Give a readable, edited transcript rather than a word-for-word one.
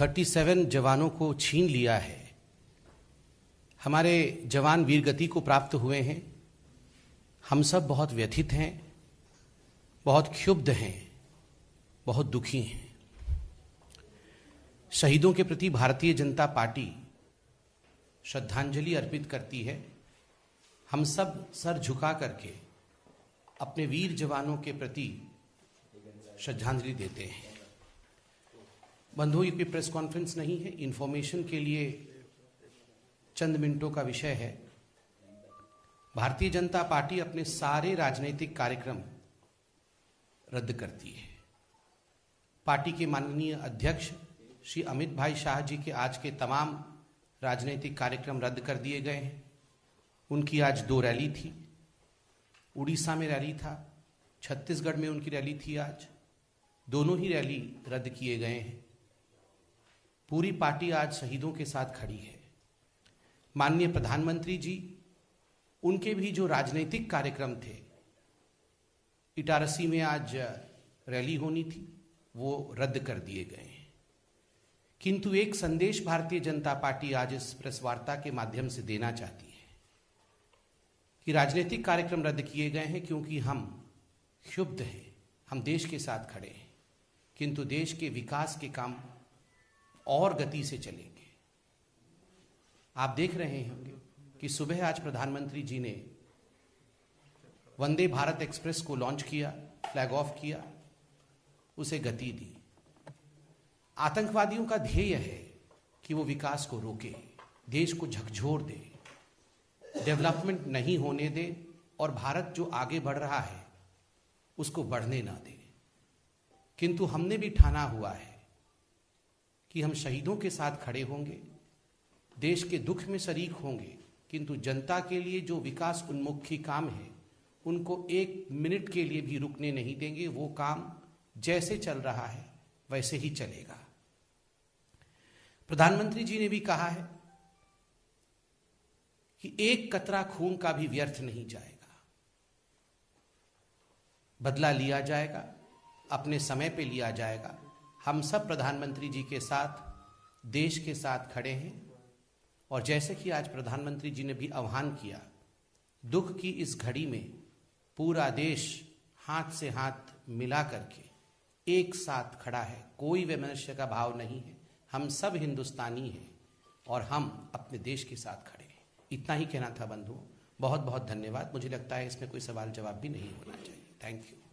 37 जवानों को छीन लिया है। हमारे जवान वीरगति को प्राप्त हुए हैं। हम सब बहुत व्यथित हैं, बहुत क्षुब्ध हैं, बहुत दुखी हैं। शहीदों के प्रति भारतीय जनता पार्टी श्रद्धांजलि अर्पित करती है। हम सब सर झुका करके अपने वीर जवानों के प्रति श्रद्धांजलि देते हैं। बंधुओं, ये कोई प्रेस कॉन्फ्रेंस नहीं है, इंफॉर्मेशन के लिए चंद मिनटों का विषय है। भारतीय जनता पार्टी अपने सारे राजनीतिक कार्यक्रम रद्द करती है। पार्टी के माननीय अध्यक्ष श्री अमित भाई शाह जी के आज के तमाम राजनीतिक कार्यक्रम रद्द कर दिए गए हैं। उनकी आज 2 रैली थी। उड़ीसा में रैली था, छत्तीसगढ़ में उनकी रैली थी। आज दोनों ही रैली रद्द किए गए हैं। पूरी पार्टी आज शहीदों के साथ खड़ी है। माननीय प्रधानमंत्री जी, उनके भी जो राजनीतिक कार्यक्रम थे, इटारसी में आज रैली होनी थी, वो रद्द कर दिए गए हैं। किंतु एक संदेश भारतीय जनता पार्टी आज इस प्रेस वार्ता के माध्यम से देना चाहती है कि राजनीतिक कार्यक्रम रद्द किए गए हैं क्योंकि हम क्षुब्ध हैं, हम देश के साथ खड़े हैं, किंतु देश के विकास के काम और गति से चलेंगे। आप देख रहे होंगे कि सुबह आज प्रधानमंत्री जी ने वंदे भारत एक्सप्रेस को लॉन्च किया, फ्लैग ऑफ किया, उसे गति दी। आतंकवादियों का ध्येय है कि वो विकास को रोके, देश को झकझोर दे, डेवलपमेंट नहीं होने दे और भारत जो आगे बढ़ रहा है उसको बढ़ने ना दे। किंतु हमने भी ठाना हुआ है कि हम शहीदों के साथ खड़े होंगे, देश के दुख में शरीक होंगे, किंतु जनता के लिए जो विकास उन्मुखी काम है उनको 1 मिनट के लिए भी रुकने नहीं देंगे। वो काम जैसे चल रहा है वैसे ही चलेगा। प्रधानमंत्री जी ने भी कहा है कि 1 कतरा खून का भी व्यर्थ नहीं जाएगा, बदला लिया जाएगा, अपने समय पे लिया जाएगा। हम सब प्रधानमंत्री जी के साथ, देश के साथ खड़े हैं। और जैसे कि आज प्रधानमंत्री जी ने भी आह्वान किया, दुख की इस घड़ी में पूरा देश हाथ से हाथ मिला करके एक साथ खड़ा है। कोई वैमनस्य का भाव नहीं है। हम सब हिंदुस्तानी हैं और हम अपने देश के साथ खड़े हैं। इतना ही कहना था बंधुओं। बहुत बहुत धन्यवाद। मुझे लगता है इसमें कोई सवाल जवाब भी नहीं होना चाहिए। Thank you.